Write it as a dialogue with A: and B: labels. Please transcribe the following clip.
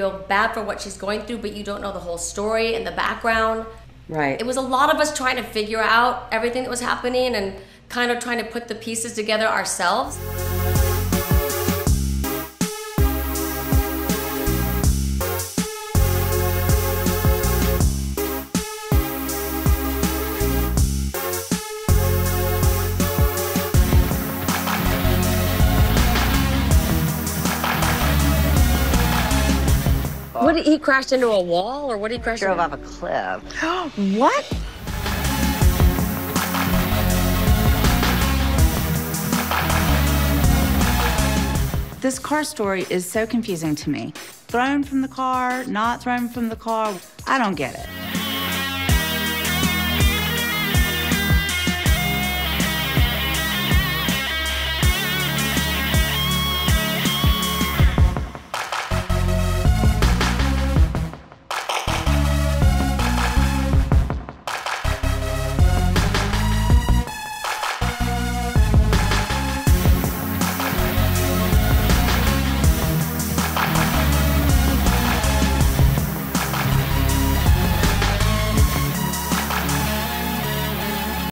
A: feel bad for what she's going through, but you don't know the whole story and the background.
B: Right.
A: It was a lot of us trying to figure out everything that was happening and kind of trying to put the pieces together ourselves. What, he crashed into a wall, or what did he crash into?
C: Drove off a cliff.
B: What?
D: This car story is so confusing to me. Thrown from the car, not thrown from the car. I don't get it.